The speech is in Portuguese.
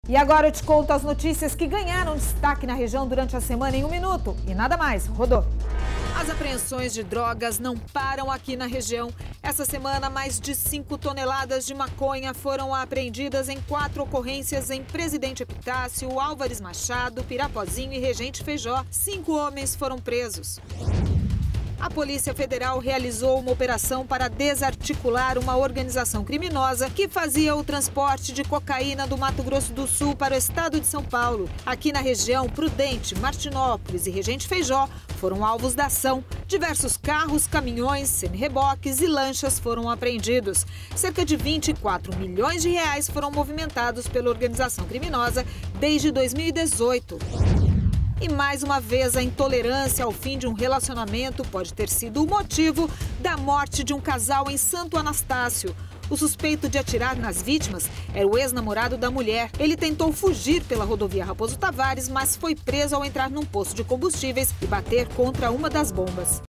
E agora eu te conto as notícias que ganharam destaque na região durante a semana em 1 minuto. E nada mais. Rodou. As apreensões de drogas não param aqui na região. Essa semana, mais de 5 toneladas de maconha foram apreendidas em 4 ocorrências em Presidente Epitácio, Álvares Machado, Pirapozinho e Regente Feijó. 5 homens foram presos. A Polícia Federal realizou uma operação para desarticular uma organização criminosa que fazia o transporte de cocaína do Mato Grosso do Sul para o estado de São Paulo. Aqui na região, Prudente, Martinópolis e Regente Feijó foram alvos da ação. Diversos carros, caminhões, semi-reboques e lanchas foram apreendidos. Cerca de 24 milhões de reais foram movimentados pela organização criminosa desde 2018. E mais uma vez, a intolerância ao fim de um relacionamento pode ter sido o motivo da morte de um casal em Santo Anastácio. O suspeito de atirar nas vítimas era o ex-namorado da mulher. Ele tentou fugir pela rodovia Raposo Tavares, mas foi preso ao entrar num posto de combustíveis e bater contra uma das bombas.